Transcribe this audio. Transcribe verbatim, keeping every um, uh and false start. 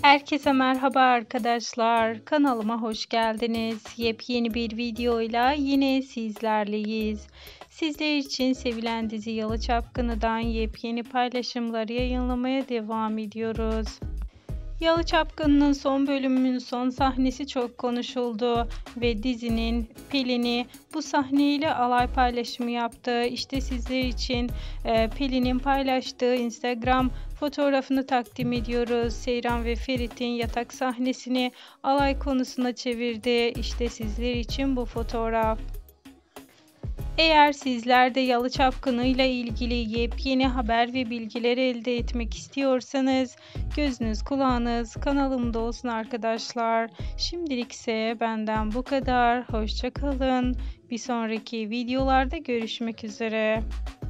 Herkese merhaba arkadaşlar. Kanalıma hoş geldiniz. Yepyeni bir videoyla yine sizlerleyiz. Sizler için sevilen dizi Yalı Çapkını'dan yepyeni paylaşımları yayınlamaya devam ediyoruz. Yalı Çapkını'nın son bölümünün son sahnesi çok konuşuldu ve dizinin Pelin'i bu sahneyle alay paylaşımı yaptı. İşte sizler için e, Pelin'in paylaştığı Instagram fotoğrafını takdim ediyoruz. Seyran ve Ferit'in yatak sahnesini alay konusuna çevirdi. İşte sizler için bu fotoğraf. Eğer sizler de Yalı Çapkını ile ilgili yepyeni haber ve bilgiler elde etmek istiyorsanız gözünüz kulağınız kanalımda olsun arkadaşlar. Şimdilik ise benden bu kadar. Hoşça kalın. Bir sonraki videolarda görüşmek üzere.